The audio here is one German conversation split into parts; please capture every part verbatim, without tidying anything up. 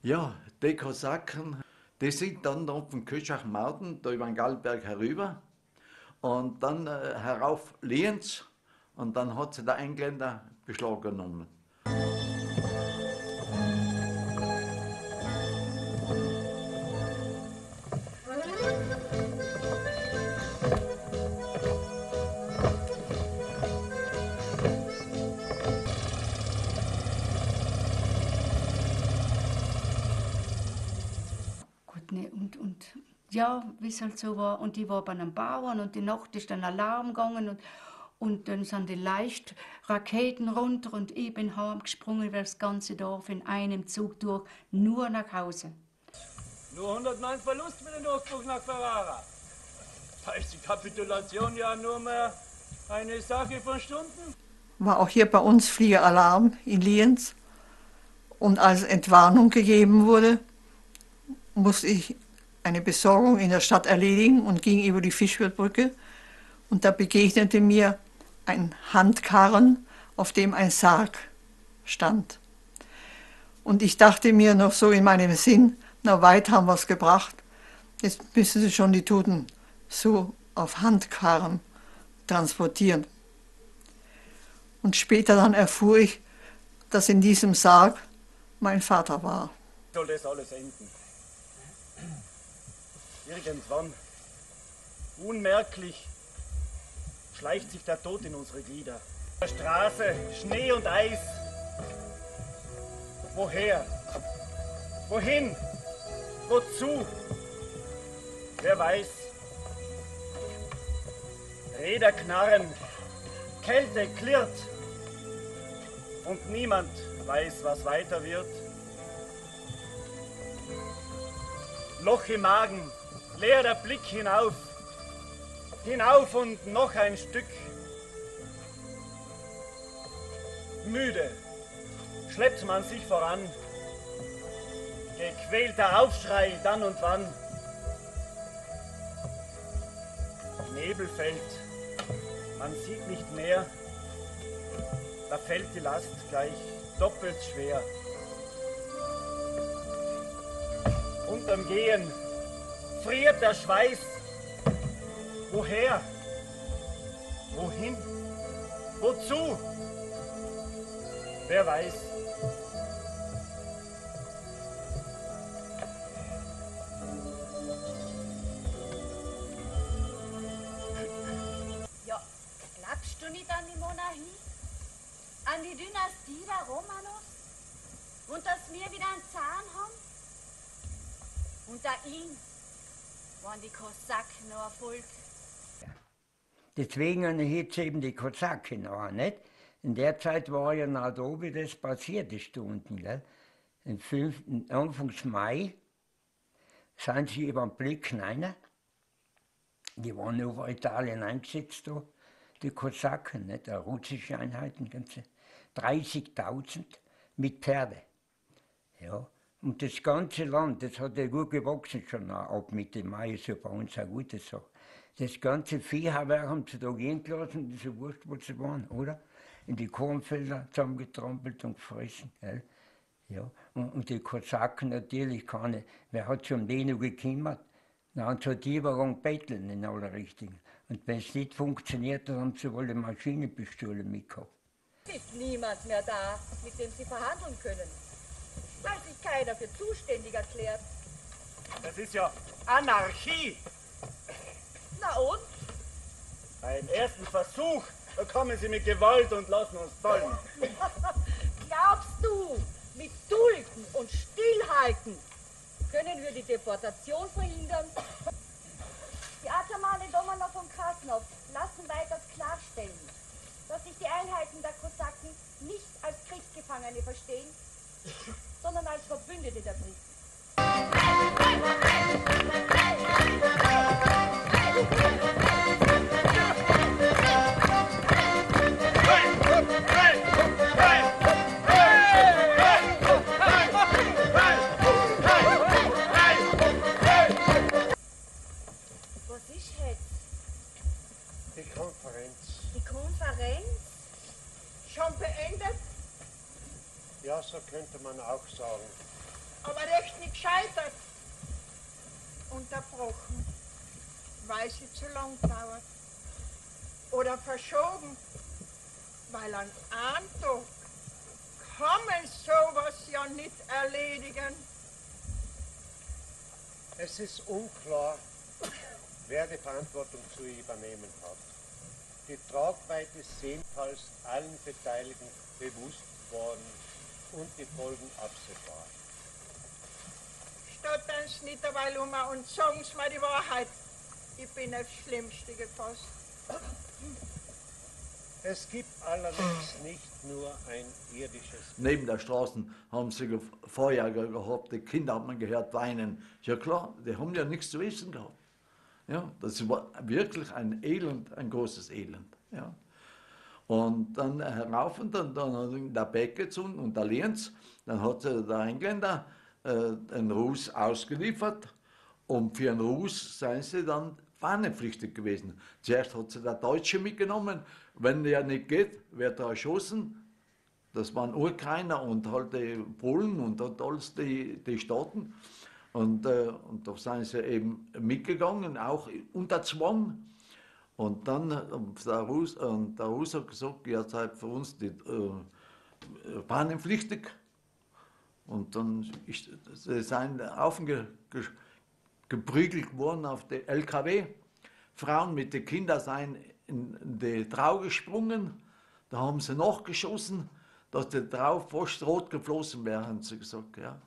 Ja, die Kosaken, die sind dann da von Köschach Mauten, da über den Gallberg herüber und dann äh, herauf Lienz und dann hat sie der Engländer Beschlag genommen. Ne, und, und ja, wie es halt so war. Und ich war bei einem Bauern und die Nacht ist dann Alarm gegangen und, und dann sind die leicht Raketen runter und ich bin heimgesprungen über das ganze Dorf in einem Zug durch, nur nach Hause. Nur hundertneun Verlust mit dem Durchbruch nach Ferrara. Da ist die Kapitulation ja nur mehr eine Sache von Stunden. War auch hier bei uns Fliegeralarm in Lienz. Und als Entwarnung gegeben wurde, musste ich eine Besorgung in der Stadt erledigen und ging über die Fischwildbrücke. Und da begegnete mir ein Handkarren, auf dem ein Sarg stand. Und ich dachte mir noch so in meinem Sinn, na weit haben wir es gebracht, jetzt müssen sie schon die Toten so auf Handkarren transportieren. Und später dann erfuhr ich, dass in diesem Sarg mein Vater war. Soll das alles enden? Irgendwann, unmerklich, schleicht sich der Tod in unsere Glieder. Auf der Straße, Schnee und Eis. Woher? Wohin? Wozu? Wer weiß? Räder knarren, Kälte klirrt und niemand weiß, was weiter wird. Loch im Magen, leer der Blick hinauf, hinauf und noch ein Stück. Müde schleppt man sich voran, gequälter Aufschrei dann und wann. Nebel fällt, man sieht nicht mehr, da fällt die Last gleich doppelt schwer. Unterm Gehen friert der Schweiß. Woher? Wohin? Wozu? Wer weiß? Ja, glaubst du nicht an die Monarchie? An die Dynastie der Romanos? Und dass wir wieder einen Zahn haben? Unter ihm waren die Kosaken noch ein Volk. Deswegen hebt eben die Kosaken an, nicht? In der Zeit war ja nach da, wie das passiert ist da unten, gell? Am fünften Anfangs Mai sind sie über den Blick hinein. Die waren über Italien eingesetzt da, die Kosaken, nicht? Die russische Einheiten, ganze dreißigtausend mit Pferde. Ja. Und das ganze Land, das hat ja gut gewachsen schon ab Mitte Mai, ist ja bei uns eine gute Sache. Das ganze Viehhaber haben sie da gehen gelassen, das ist ja wurscht, wo sie waren, oder? In die Kornfelder zusammengetrampelt und gefressen. Gell? Ja. Und, und die Kosaken natürlich keine, wer hat sich um die noch gekümmert? Dann haben sie die überall betteln in aller Richtung. Und wenn es nicht funktioniert, dann haben sie wohl eine Maschinenpistole mitgehabt. Es ist niemand mehr da, mit dem sie verhandeln können, weil sich keiner für zuständig erklärt. Das ist ja Anarchie. Na und? Beim ersten Versuch, da kommen sie mit Gewalt und lassen uns fallen. Glaubst du, mit Dulden und Stillhalten können wir die Deportation verhindern? Die Atamane Domanow von Krasnov lassen weiters klarstellen, dass sich die Einheiten der Kosaken nicht als Kriegsgefangene verstehen, sondern als Verbündete der Briten. Was ist jetzt? Die Konferenz. Die Konferenz? Schon beendet? Ja, so könnte man auch sagen. aber recht nicht gescheitert. Unterbrochen, weil sie zu lang dauert. Oder verschoben, weil an einem Tag kann man sowas ja nicht erledigen. Es ist unklar, wer die Verantwortung zu übernehmen hat. Die Tragweite ist jedenfalls allen Beteiligten bewusst worden und die Folgen absehbar. Stottern Sie nicht dabei um und sagen Sie mir die Wahrheit. Ich bin aufs Schlimmste gefasst. Es gibt allerdings nicht nur ein irdisches... Neben der Straße haben sie Feuer gehabt, die Kinder hat man gehört weinen. Ja klar, die haben ja nichts zu essen gehabt. Ja, das war wirklich ein Elend, ein großes Elend. Ja. Und dann herauf und dann, dann hat der Beck gezogen und der Lienz, dann hat der Engländer äh, einen Ruß ausgeliefert und für einen Ruß seien sie dann fahnenpflichtig gewesen. Zuerst hat sie der Deutsche mitgenommen, wenn der nicht geht, wird er erschossen. Das waren Ukrainer und halt die Polen und halt alles die, die Staaten. Und, äh, und da sind sie eben mitgegangen, auch unter Zwang. Und dann hat der Russ, und der Russ hat gesagt, ihr seid für uns die äh, fahnenpflichtig. Und dann ist, sie sind aufgeprügelt worden auf die L K W. Frauen mit den Kindern sind in die Trau gesprungen. Da haben sie nachgeschossen, dass die Trau fast rot geflossen wäre, haben sie gesagt. Ja.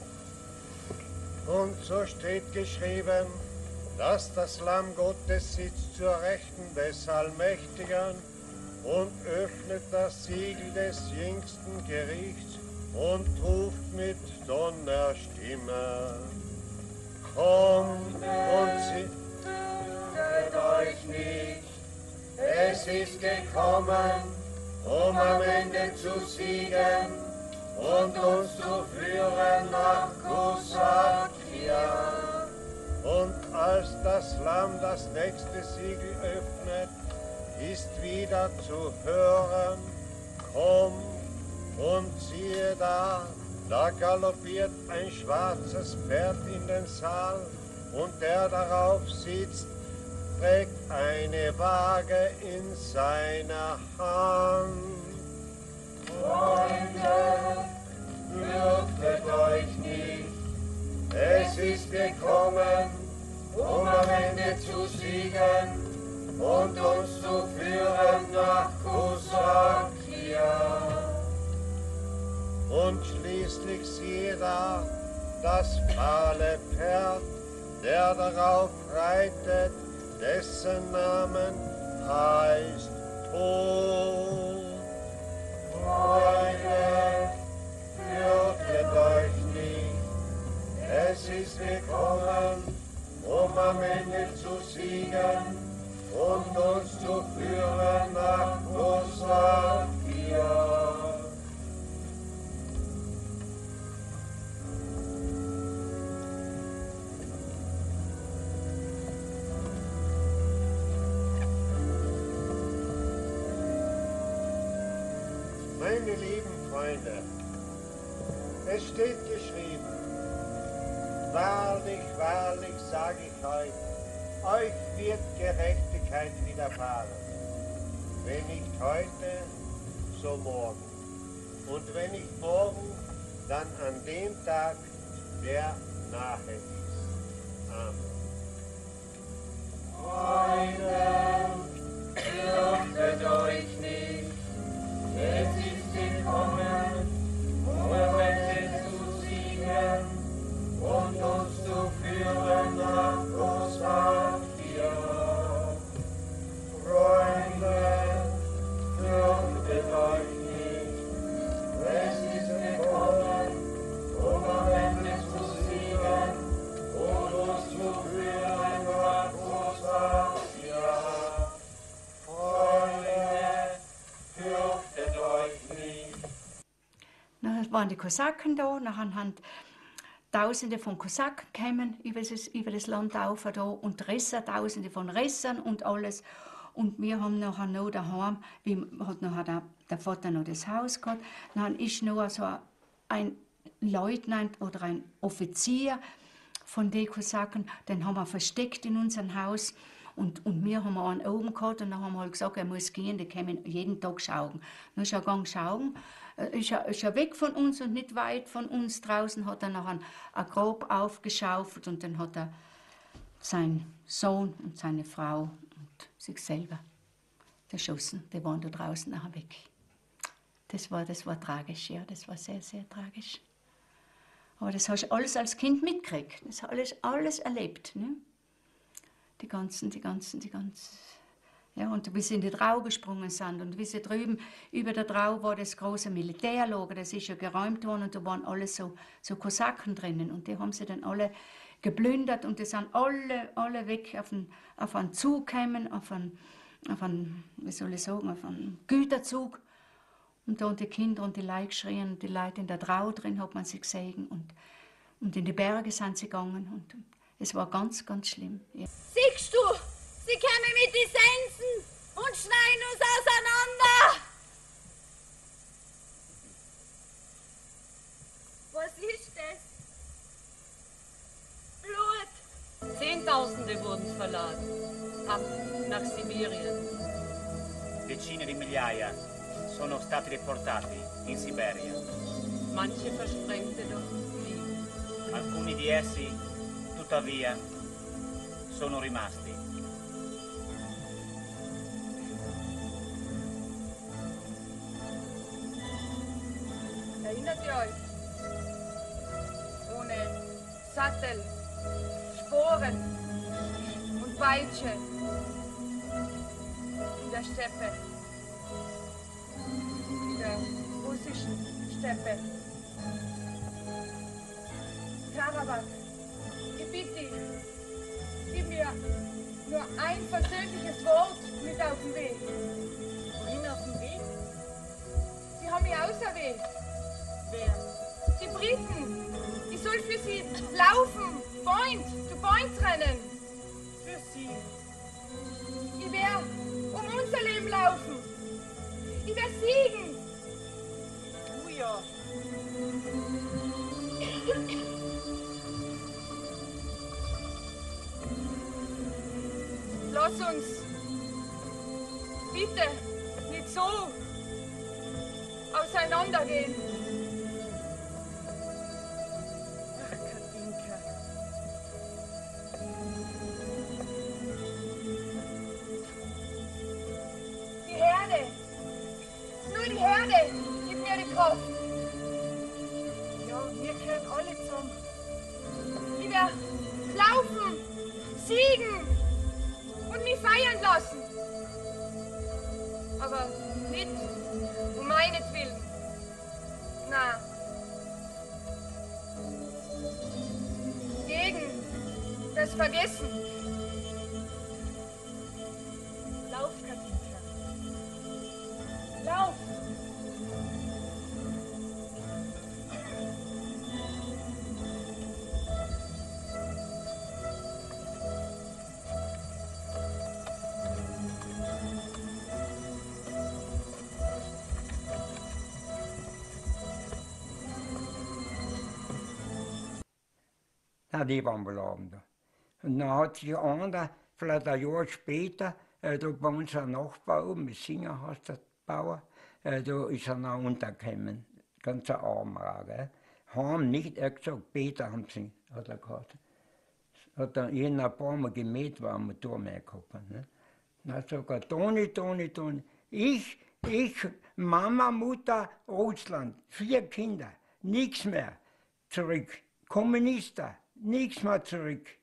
Und so steht geschrieben, dass das Lamm Gottes sitzt zur Rechten des Allmächtigen und öffnet das Siegel des jüngsten Gerichts und ruft mit Donnerstimme. Kommt und sie... Fürchtet euch nicht, es ist gekommen, um am Ende zu siegen und uns zu führen nach Kosakia. Und als das Lamm das nächste Siegel öffnet, ist wieder zu hören, komm und siehe da, da galoppiert ein schwarzes Pferd in den Saal und der darauf sitzt, trägt eine Waage in seiner Hand. Freunde, fürchtet euch nicht, es ist gekommen, um am Ende zu siegen und uns zu führen nach Kosakia. Und schließlich siehe da, das fahle Pferd, der darauf reitet, dessen Namen heißt Tod. Freunde, fürchtet euch nicht, es ist gekommen, um am Ende zu siegen und uns zu führen nach Kosakia. Meine lieben Freunde, es steht geschrieben, wahrlich, wahrlich sage ich euch, euch wird Gerechtigkeit widerfahren. Wenn nicht heute, so morgen. Und wenn nicht morgen, dann an dem Tag, der nahe ist. Amen. Freunde, fürchtet euch nicht, es ist gekommen, um am Ende zu siegen und uns zu führen nach Kosakia. Freunde, fürchtet euch nicht, es ist gekommen, um am Ende zu siegen und uns zu führen nach Kosakia. Freunde, fürchtet euch nicht. Dann waren die Kosaken da, nachher haben Tausende von Kosaken gekommen über das, über das Land auf da, und Resser, Tausende von Ressern und alles. Und wir haben nachher noch daheim, wie hat nachher der, der Vater noch das Haus gehabt, dann ist noch so ein Leutnant oder ein Offizier von den Kosaken, den haben wir versteckt in unserem Haus. Und, und wir haben einen oben gehabt und dann haben wir halt gesagt, er muss gehen, der kann jeden Tag schauen. Dann ist er gegangen schauen, ist er, ist er weg von uns und nicht weit von uns draußen, hat er nachher ein Grab aufgeschaufelt und dann hat er seinen Sohn und seine Frau und sich selber erschossen. Die waren da draußen nachher weg. Das war, das war tragisch, ja, das war sehr, sehr tragisch. Aber das hast du alles als Kind mitgekriegt, das hast alles, alles erlebt, ne? Die ganzen, die ganzen, die ganzen, ja, und wie sie in die Drau gesprungen sind und wie sie drüben, über der Drau war das große Militärlager, das ist ja geräumt worden und da waren alle so, so Kosaken drinnen und die haben sie dann alle geplündert und die sind alle, alle weg auf einen, auf einen Zug gekommen, auf einen, auf einen, wie soll ich sagen, auf einen Güterzug und da und die Kinder und die Leute geschrien und die Leute in der Drau drin hat man sie gesehen und, und in die Berge sind sie gegangen und es war ganz, ganz schlimm. Ja. Siehst du, sie kommen mit den Sensen und schneiden uns auseinander. Was ist das? Blut. Zehntausende wurden verladen, ab nach Sibirien. Decine di migliaia sono stati deportati in Siberia. Manche versprengte doch Leben. Alcuni di essi tuttavia sono rimasti. Erinnert ihr euch? Ohne Sattel, Sporen und Peitsche in der Steppe, in der russischen Steppe. Karawan. Ich bitte dich, gib mir nur ein versöhnliches Wort mit auf den Weg. Wohin auf dem Weg? Sie haben mich auserwählt. Wer? Die Briten. Ich soll für sie laufen, Point zu Point rennen. Für sie. Ich werde um unser Leben laufen. Ich werde siegen. Du ja. Lass uns bitte nicht so auseinandergehen. Ach, Katinka. Die Herde, nur die Herde gibt mir die Kraft. Ja, wir gehören alle zusammen. Ich werde laufen, siegen und mich feiern lassen. Aber nicht um meinetwillen. Na. Gegen das Vergessen. Lauf, Katinka. Lauf. Na, die waren bleiben da. Und dann hat sich einer, vielleicht ein Jahr später, äh, da bei uns ein Nachbar oben, mit Singer heißt der Bauer, äh, da ist er noch untergekommen, ganz ein armer, gell. Haben nicht, er hat gesagt, Peter haben sie, hat er gehabt. Hat er ihn ein paar Mal gemäht, weil er Motor mehr gehabt hat. Ne? Dann hat er gesagt, Toni, Toni, Toni, ich, ich, Mama, Mutter, Russland, vier Kinder, nichts mehr, zurück, Kommunisten, nichts mehr zurück.